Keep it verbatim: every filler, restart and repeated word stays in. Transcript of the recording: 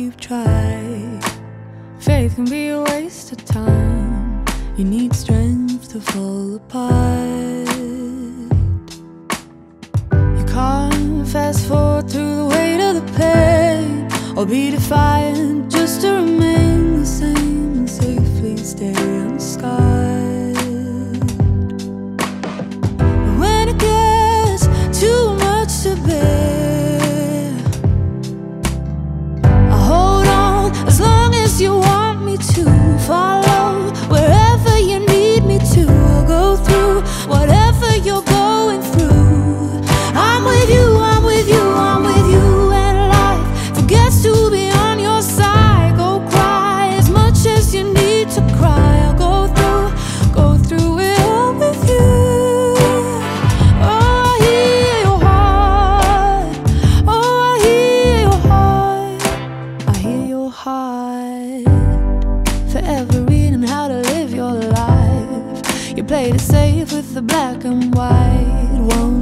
you've tried. Faith can be a waste of time. You need strength to fall apart. You can't fast forward through the weight of the pain, or be defiant just to remain the same and safely stay unscarred. But when it gets too much to bear, I hold on as long as you want me to. Follow wherever you need me to. I'll go through whatever you're going through. I'm with you, I'm with you, I'm with you. And life forgets to be on your side. Go cry as much as you need to cry. I'll go through, go through it all with you. Oh, I hear your heart. Oh, I hear your heart. I hear your heart. Forever reading how to live your life. You played it safe with the black and white. Won't